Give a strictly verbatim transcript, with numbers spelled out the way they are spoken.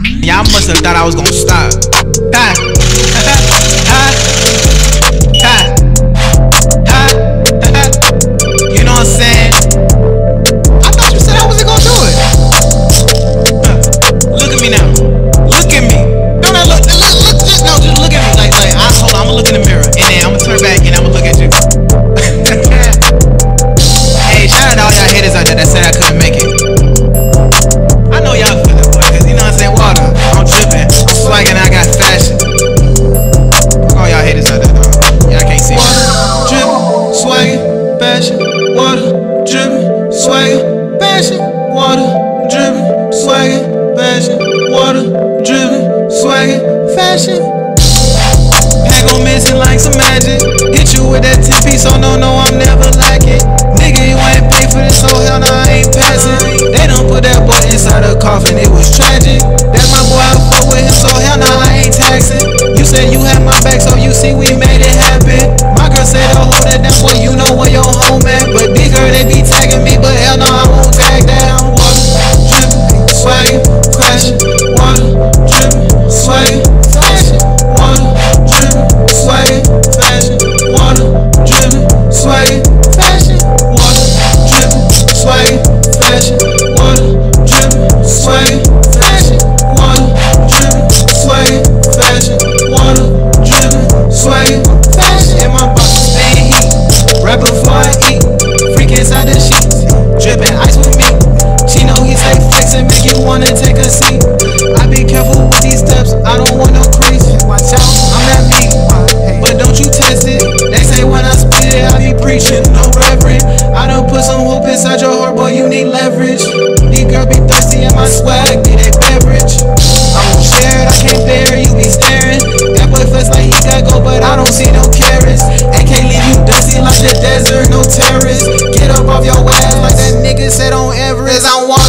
Y'all must have thought I was gonna stop. Ha. Ha. Ha. Ha. Ha. You know what I'm saying? I thought you said I wasn't gonna do it. Huh. Look at me now. Look at me. No, no, look, look, look, just, no, just look at me. Like, like, I, hold on, I'm gonna look in the mirror, and then I'm gonna turn back, and I'm gonna look at you. Hey, shout out to all y'all haters out there that said I couldn't make it. I know y'all feel it, boy, cause you know what I'm saying? Water, I'm dripping, I'm swagging, I got fashion. Fuck all y'all haters out there, dog. Y'all can't see me. Water, dripping, swagging, fashion. Water, dripping, swagging, fashion. Water, dripping, swagging, fashion. Water, dripping, swagging, fashion. Pack on missing like some magic. Hit you with that ten piece, oh no, no, I'm never lacking. Nigga, you ain't pay for this, so hell no, I ain't passing. They don't put that boy inside a coffin, it was tragic. That's my boy, I fuck with him, so hell no, I ain't taxing. You said you had my back, so you see we made it happen. My girl said, oh, hold that down, boy, you know where your home at. But these girls, they be tagging me, but hell no, I won't tag down. Water, drippin', swaggin', fashion. Water, drippin', swaggin', fashion. Water, drippin', swaggin', fashion. Water, drippin', swaggin', fashion. Water, drippin', swaggin', fashion. Water, drippin', swaggin', fashion. Water, drippin', swaggin', fashion. Water, drippin', swaggin', fashion. In my box, stay heat. Right before I eat, freak inside the sheets. Drippin' ice with me. She know he say flexin', make you wanna take a seat. I be careful with these steps, I don't want no crease. Watch out, I'm that meat, but don't you test it. They say when I spit it, I be preaching, no reverend. I done put some hope inside your heart, boy, you need leverage. These girls be thirsty and my swag be their beverage. I won't share it, I can't bear it, you be staring. That boy flex like he got go, but I don't see no carrots. And can't leave you dusty like the desert, no terrorists. Get up off your ass like that nigga said on Everest. I'm